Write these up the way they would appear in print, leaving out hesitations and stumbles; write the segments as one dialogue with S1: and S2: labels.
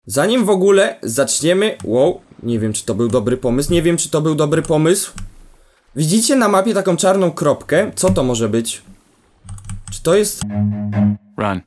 S1: Zanim w ogóle zaczniemy... Wow, nie wiem czy to był dobry pomysł, nie wiem czy to był dobry pomysł. Widzicie na mapie taką czarną kropkę? Co to może być? Czy to jest...
S2: Run.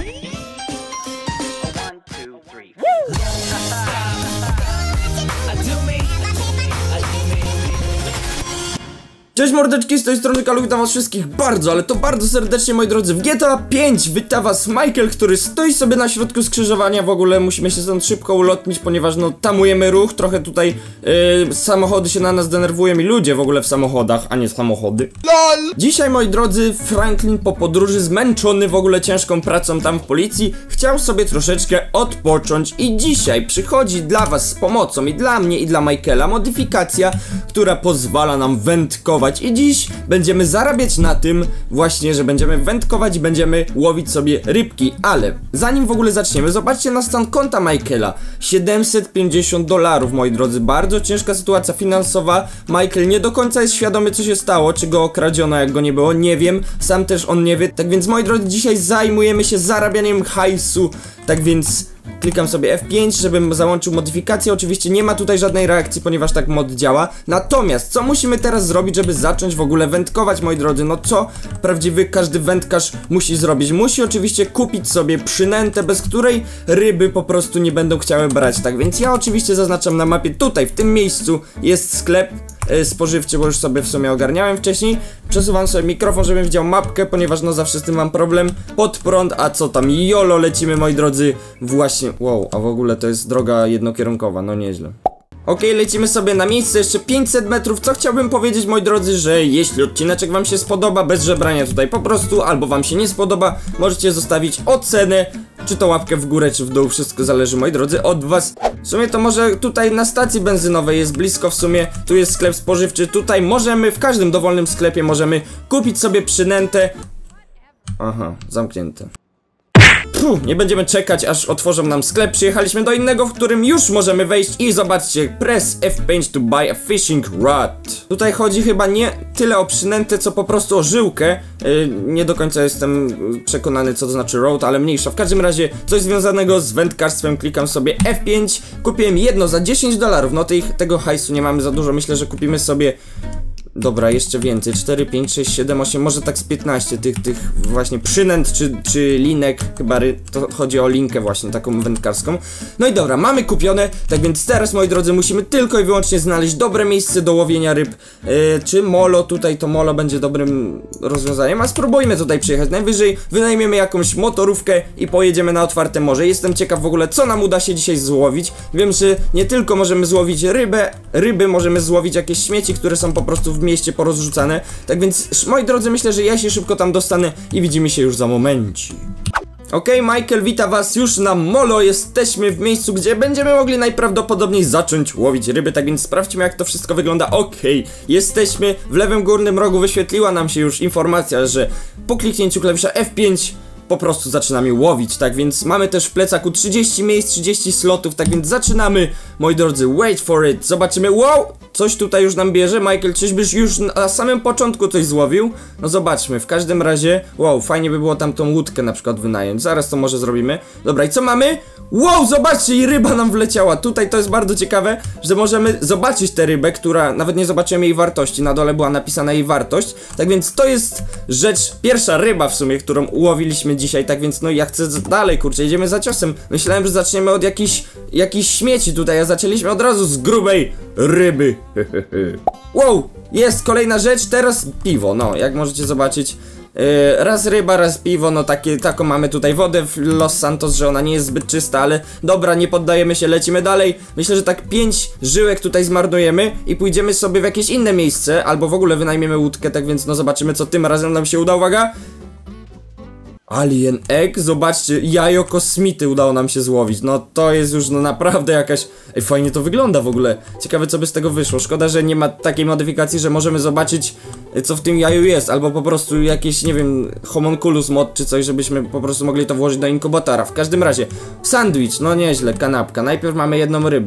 S1: Cześć mordeczki, z tej strony Kalu, witam was wszystkich bardzo, ale to bardzo serdecznie, moi drodzy. W GTA 5 wita was Michael, który stoi sobie na środku skrzyżowania. W ogóle musimy się stąd szybko ulotnić, ponieważ no tamujemy ruch. Trochę tutaj samochody się na nas denerwują i ludzie w ogóle w samochodach, a nie samochody. LOL! Dzisiaj, moi drodzy, Franklin po podróży, zmęczony w ogóle ciężką pracą tam w policji, chciał sobie troszeczkę odpocząć i dzisiaj przychodzi dla was z pomocą i dla mnie i dla Michaela modyfikacja, która pozwala nam wędkować. I dziś będziemy zarabiać na tym właśnie, że będziemy wędkować i będziemy łowić sobie rybki. Ale zanim w ogóle zaczniemy, zobaczcie na stan konta Michaela. $750, moi drodzy. Bardzo ciężka sytuacja finansowa. Michael nie do końca jest świadomy, co się stało, czy go okradziono, jak go nie było. Nie wiem, sam też on nie wie. Tak więc, moi drodzy, dzisiaj zajmujemy się zarabianiem hajsu. Tak więc... klikam sobie F5, żebym załączył modyfikację. Oczywiście nie ma tutaj żadnej reakcji, ponieważ tak mod działa. Natomiast co musimy teraz zrobić, żeby zacząć w ogóle wędkować, moi drodzy? No co prawdziwy każdy wędkarz musi zrobić? Musi oczywiście kupić sobie przynętę, bez której ryby po prostu nie będą chciały brać. Tak więc ja oczywiście zaznaczam na mapie, tutaj w tym miejscu jest sklep spożywczy, bo już sobie w sumie ogarniałem wcześniej. Przesuwam sobie mikrofon, żebym widział mapkę, ponieważ no zawsze z tym mam problem. Pod prąd, a co tam? YOLO lecimy, moi drodzy. Właśnie, wow, a w ogóle to jest droga jednokierunkowa, no nieźle. Okej, lecimy sobie na miejsce, jeszcze 500 metrów. Co chciałbym powiedzieć, moi drodzy, że jeśli odcineczek wam się spodoba, bez żebrania tutaj po prostu, albo wam się nie spodoba, możecie zostawić ocenę, czy to łapkę w górę, czy w dół, wszystko zależy, moi drodzy, od was. W sumie to może tutaj na stacji benzynowej jest blisko, w sumie tu jest sklep spożywczy, tutaj możemy, w każdym dowolnym sklepie możemy kupić sobie przynętę. Aha, zamknięte. Nie będziemy czekać, aż otworzą nam sklep. Przyjechaliśmy do innego, w którym już możemy wejść i zobaczcie, press F5 to buy a fishing rod. Tutaj chodzi chyba nie tyle o przynętę, co po prostu o żyłkę. Nie do końca jestem przekonany, co to znaczy road, ale mniejsza. W każdym razie coś związanego z wędkarstwem. Klikam sobie F5. Kupiłem jedno za $10. No tego hajsu nie mamy za dużo. Myślę, że kupimy sobie... Dobra, jeszcze więcej, 4, 5, 6, 7, 8, może tak z 15 tych właśnie przynęt czy linek, chyba to chodzi o linkę właśnie, taką wędkarską. No i dobra, mamy kupione, tak więc teraz, moi drodzy, musimy tylko i wyłącznie znaleźć dobre miejsce do łowienia ryb. Czy molo, tutaj to molo będzie dobrym rozwiązaniem, a spróbujmy tutaj przyjechać. Najwyżej wynajmiemy jakąś motorówkę i pojedziemy na otwarte morze. Jestem ciekaw w ogóle, co nam uda się dzisiaj złowić. Wiem, że nie tylko możemy złowić ryby, możemy złowić jakieś śmieci, które są po prostu w mieście porozrzucane. Tak więc, moi drodzy, myślę, że ja się szybko tam dostanę i widzimy się już za momencik. Okej, Michael wita was już na molo. Jesteśmy w miejscu, gdzie będziemy mogli najprawdopodobniej zacząć łowić ryby. Tak więc sprawdźmy, jak to wszystko wygląda. Okej, jesteśmy w lewym górnym rogu. Wyświetliła nam się już informacja, że po kliknięciu klawisza F5 po prostu zaczynamy łowić, tak więc mamy też w plecaku 30 miejsc, 30 slotów, tak więc zaczynamy, moi drodzy, wait for it, zobaczymy, wow, coś tutaj już nam bierze, Michael, czyżbyś już na samym początku coś złowił? No zobaczmy, w każdym razie, wow, fajnie by było tam tą łódkę na przykład wynająć, zaraz to może zrobimy. Dobra, i co mamy? Wow, zobaczcie, i ryba nam wleciała. Tutaj to jest bardzo ciekawe, że możemy zobaczyć tę rybę, która nawet nie zobaczyłem jej wartości. Na dole była napisana jej wartość. Tak więc to jest rzecz, pierwsza ryba w sumie, którą ułowiliśmy dzisiaj. Tak więc no ja chcę dalej, kurczę, idziemy za ciosem. Myślałem, że zaczniemy od jakichś śmieci tutaj, a zaczęliśmy od razu z grubej ryby. Wow, jest kolejna rzecz, teraz piwo. No, jak możecie zobaczyć, raz ryba, raz piwo, no taką mamy tutaj wodę w Los Santos, że ona nie jest zbyt czysta, ale dobra, nie poddajemy się, lecimy dalej. Myślę, że tak 5 żyłek tutaj zmarnujemy i pójdziemy sobie w jakieś inne miejsce, albo w ogóle wynajmiemy łódkę, tak więc no zobaczymy, co tym razem nam się uda, uwaga. Alien Egg, zobaczcie, jajo kosmity udało nam się złowić. No to jest już no naprawdę jakaś... Ej, fajnie to wygląda w ogóle. Ciekawe, co by z tego wyszło. Szkoda, że nie ma takiej modyfikacji, że możemy zobaczyć, co w tym jaju jest. Albo po prostu jakieś, nie wiem, homunculus mod czy coś, żebyśmy po prostu mogli to włożyć do inkubatora. W każdym razie, sandwich, no nieźle, kanapka. Najpierw mamy jedną rybę,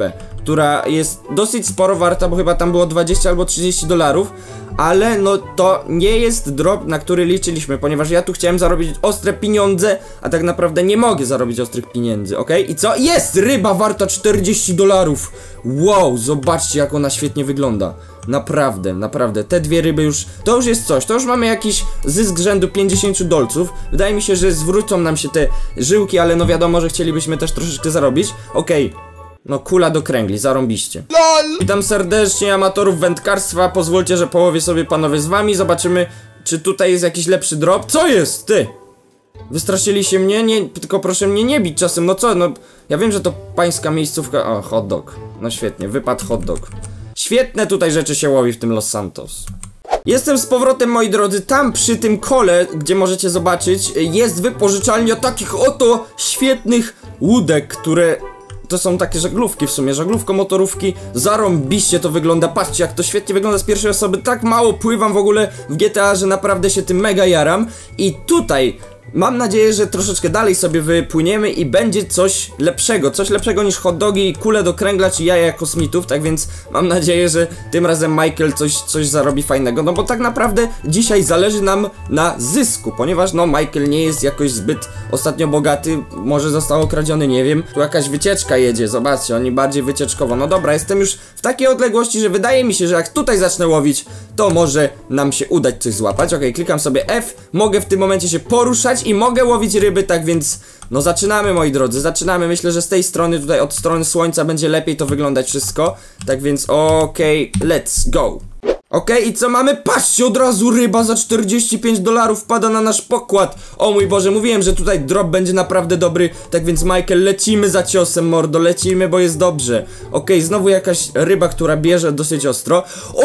S1: która jest dosyć sporo warta, bo chyba tam było 20 albo 30 dolarów. Ale no to nie jest drop, na który liczyliśmy, ponieważ ja tu chciałem zarobić ostre pieniądze, a tak naprawdę nie mogę zarobić ostrych pieniędzy, okej? I co? Jest! Ryba warta 40 dolarów! Wow, zobaczcie jak ona świetnie wygląda. Naprawdę, naprawdę, te dwie ryby już, to już jest coś, to już mamy jakiś zysk rzędu 50 dolców. Wydaje mi się, że zwrócą nam się te żyłki, ale no wiadomo, że chcielibyśmy też troszeczkę zarobić. Okej. No kula do kręgli, zarąbiście. LOL! Witam serdecznie amatorów wędkarstwa, pozwólcie, że połowię sobie panowie z wami. Zobaczymy, czy tutaj jest jakiś lepszy drop. Co jest, ty? Wystraszyliście mnie? Nie, tylko proszę mnie nie bić czasem, no co, no... Ja wiem, że to pańska miejscówka... O, hot dog. No świetnie, wypadł hot dog. Świetne tutaj rzeczy się łowi w tym Los Santos. Jestem z powrotem, moi drodzy, tam przy tym kole, gdzie możecie zobaczyć, jest wypożyczalnia takich oto świetnych łódek, które... To są takie żaglówki w sumie, żaglówko-motorówki. Zarąbiście to wygląda, patrzcie jak to świetnie wygląda z pierwszej osoby. Tak mało pływam w ogóle w GTA, że naprawdę się tym mega jaram. I tutaj mam nadzieję, że troszeczkę dalej sobie wypłyniemy i będzie coś lepszego niż hot dogi, kule do kręgla czy jaja kosmitów. Tak więc mam nadzieję, że tym razem Michael coś zarobi fajnego, no bo tak naprawdę dzisiaj zależy nam na zysku, ponieważ no Michael nie jest jakoś zbyt ostatnio bogaty, może został okradziony, nie wiem. Tu jakaś wycieczka jedzie, zobaczcie, oni bardziej wycieczkowo. No dobra, jestem już w takiej odległości, że wydaje mi się, że jak tutaj zacznę łowić, to może nam się udać coś złapać. Okej, klikam sobie F, mogę w tym momencie się poruszać i mogę łowić ryby, tak więc no zaczynamy, moi drodzy, zaczynamy. Myślę, że z tej strony, tutaj od strony słońca będzie lepiej to wyglądać wszystko. Tak więc okej, let's go. Okej, i co mamy? Patrzcie, od razu ryba za 45 dolarów wpada na nasz pokład. O mój Boże, mówiłem, że tutaj drop będzie naprawdę dobry. Tak więc Michael, lecimy za ciosem, mordo, lecimy, bo jest dobrze. Okej, znowu jakaś ryba, która bierze dosyć ostro.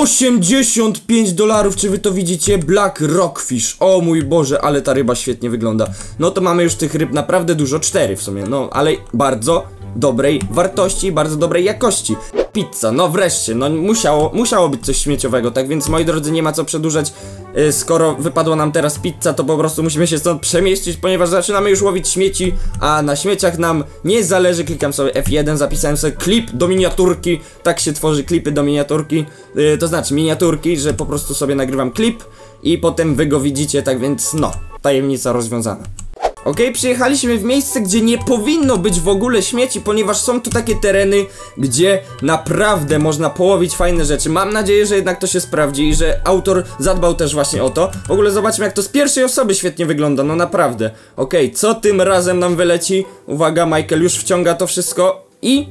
S1: 85 dolarów, czy wy to widzicie? Black Rockfish, o mój Boże, ale ta ryba świetnie wygląda. No to mamy już tych ryb naprawdę dużo, 4 w sumie, no ale bardzo dobrej wartości, bardzo dobrej jakości. Pizza, no wreszcie, no musiało być coś śmieciowego, tak więc moi drodzy, nie ma co przedłużać. Skoro wypadła nam teraz pizza, to po prostu musimy się stąd przemieścić, ponieważ zaczynamy już łowić śmieci, a na śmieciach nam nie zależy. Klikam sobie F1, zapisałem sobie klip do miniaturki, tak się tworzy klipy do miniaturki, to znaczy miniaturki, że po prostu sobie nagrywam klip i potem wy go widzicie, tak więc no, tajemnica rozwiązana. Okej, przyjechaliśmy w miejsce, gdzie nie powinno być w ogóle śmieci, ponieważ są tu takie tereny, gdzie naprawdę można połowić fajne rzeczy. Mam nadzieję, że jednak to się sprawdzi i że autor zadbał też właśnie o to. W ogóle zobaczmy, jak to z pierwszej osoby świetnie wygląda, no naprawdę. Okej, co tym razem nam wyleci? Uwaga, Michael już wciąga to wszystko i...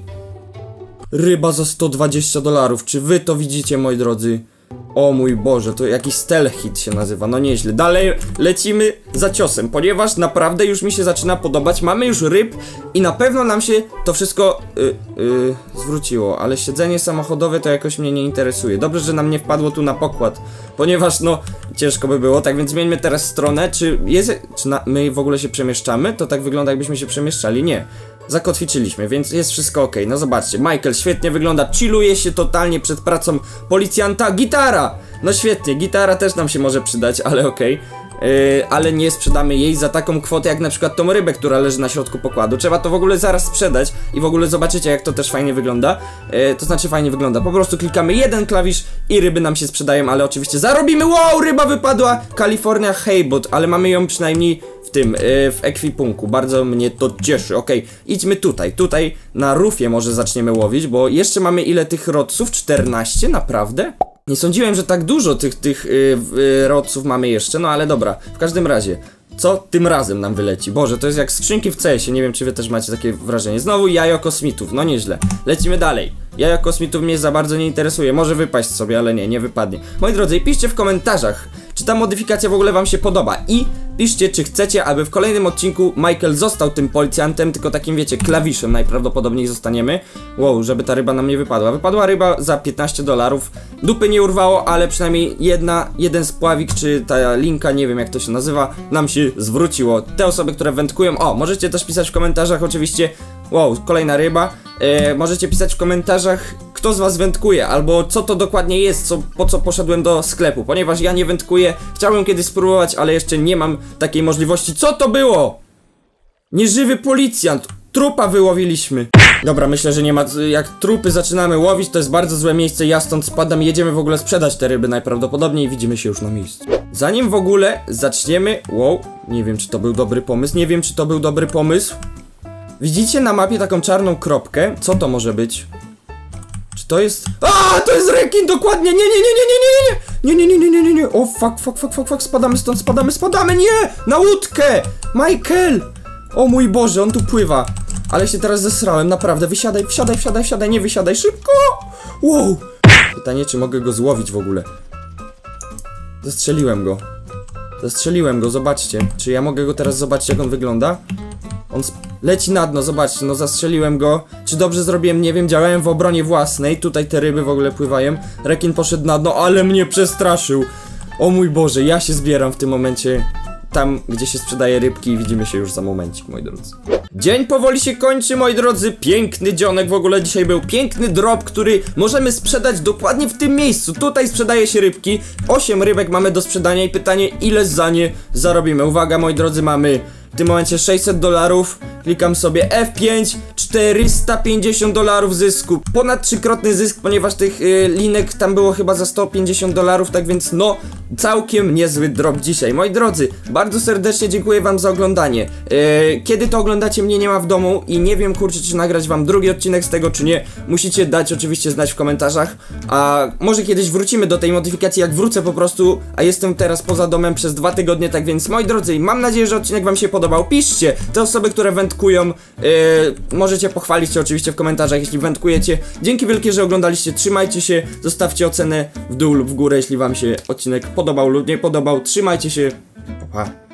S1: Ryba za 120 dolarów, czy wy to widzicie, moi drodzy? O mój Boże, to jakiś stealth hit się nazywa, no nieźle. Dalej lecimy za ciosem, ponieważ naprawdę już mi się zaczyna podobać. Mamy już ryb i na pewno nam się to wszystko zwróciło, ale siedzenie samochodowe to jakoś mnie nie interesuje. Dobrze, że nam nie wpadło tu na pokład, ponieważ no ciężko by było. Tak więc zmieńmy teraz stronę. Czy my w ogóle się przemieszczamy? To tak wygląda, jakbyśmy się przemieszczali. Nie. Zakotwiczyliśmy, więc jest wszystko ok. No zobaczcie, Michael świetnie wygląda, chilluje się totalnie przed pracą policjanta. Gitara! No świetnie, gitara też nam się może przydać, ale okej. Ale nie sprzedamy jej za taką kwotę jak na przykład tą rybę, która leży na środku pokładu. Trzeba to w ogóle zaraz sprzedać i w ogóle zobaczycie, jak to też fajnie wygląda. To znaczy fajnie wygląda, po prostu klikamy jeden klawisz i ryby nam się sprzedają, ale oczywiście zarobimy. Wow, ryba wypadła! California Haybot, ale mamy ją przynajmniej w tym, w ekwipunku. Bardzo mnie to cieszy. Okej, idźmy tutaj na rufie może zaczniemy łowić, bo jeszcze mamy ile tych rodców? 14? Naprawdę? Nie sądziłem, że tak dużo tych rodców mamy jeszcze, no ale dobra. W każdym razie, co tym razem nam wyleci? Boże, to jest jak skrzynki w CS-ie, nie wiem, czy wy też macie takie wrażenie. Znowu jajo kosmitów, no nieźle. Lecimy dalej. Jajo kosmitów mnie za bardzo nie interesuje, może wypaść sobie, ale nie wypadnie. Moi drodzy, piszcie w komentarzach, czy ta modyfikacja w ogóle wam się podoba i piszcie, czy chcecie, aby w kolejnym odcinku Michael został tym policjantem, tylko takim, wiecie, klawiszem najprawdopodobniej zostaniemy. Wow, żeby ta ryba nam nie wypadła. Wypadła ryba za 15 dolarów. Dupy nie urwało, ale przynajmniej jeden spławik, czy ta linka, nie wiem jak to się nazywa, nam się zwróciło. Te osoby, które wędkują, o, możecie też pisać w komentarzach oczywiście. Wow, kolejna ryba. Możecie pisać w komentarzach, kto z was wędkuje, albo co to dokładnie jest, po co poszedłem do sklepu, ponieważ ja nie wędkuję. Chciałem kiedyś spróbować, ale jeszcze nie mam takiej możliwości. Co to było? Nieżywy policjant. Trupa wyłowiliśmy. Dobra, myślę, że nie ma... Jak trupy zaczynamy łowić, to jest bardzo złe miejsce. Ja stąd spadam i jedziemy w ogóle sprzedać te ryby najprawdopodobniej i widzimy się już na miejscu. Zanim w ogóle zaczniemy... Wow, nie wiem, czy to był dobry pomysł. Nie wiem, czy to był dobry pomysł. Widzicie na mapie taką czarną kropkę? Co to może być? Czy to jest... A, to jest rekin, dokładnie! Nie. O, fuck, spadamy, nie! Na łódkę! Michael! O mój Boże, on tu pływa. Ale się teraz zesrałem, naprawdę. Wsiadaj, nie wysiadaj, szybko! Wow! Pytanie, czy mogę go złowić w ogóle? Zastrzeliłem go, zobaczcie. Czy ja mogę go teraz zobaczyć, jak on wygląda? On leci na dno, zobaczcie, no zastrzeliłem go. Czy dobrze zrobiłem? Nie wiem, działałem w obronie własnej. Tutaj te ryby w ogóle pływają. Rekin poszedł na dno, ale mnie przestraszył. O mój Boże, ja się zbieram w tym momencie tam, gdzie się sprzedaje rybki i widzimy się już za momencik, moi drodzy. Dzień powoli się kończy, moi drodzy. Piękny dzionek, w ogóle dzisiaj był piękny drop, który możemy sprzedać dokładnie w tym miejscu. Tutaj sprzedaje się rybki. 8 rybek mamy do sprzedania i pytanie, ile za nie zarobimy. Uwaga, moi drodzy, mamy w tym momencie $600. Klikam sobie F5, $450 zysku. Ponad trzykrotny zysk, ponieważ tych linek tam było chyba za $150, tak więc no, całkiem niezły drop dzisiaj. Moi drodzy, bardzo serdecznie dziękuję wam za oglądanie. Kiedy to oglądacie, mnie nie ma w domu i nie wiem, kurczę, czy nagrać wam drugi odcinek z tego, czy nie. Musicie dać oczywiście znać w komentarzach. A może kiedyś wrócimy do tej modyfikacji, jak wrócę po prostu, a jestem teraz poza domem przez 2 tygodnie, tak więc moi drodzy, mam nadzieję, że odcinek wam się podobał. Piszcie, te osoby, które wędkują, możecie pochwalić się oczywiście w komentarzach, jeśli wędkujecie. Dzięki wielkie, że oglądaliście, trzymajcie się, zostawcie ocenę w dół lub w górę, jeśli wam się odcinek podobał lub nie podobał. Trzymajcie się, pa.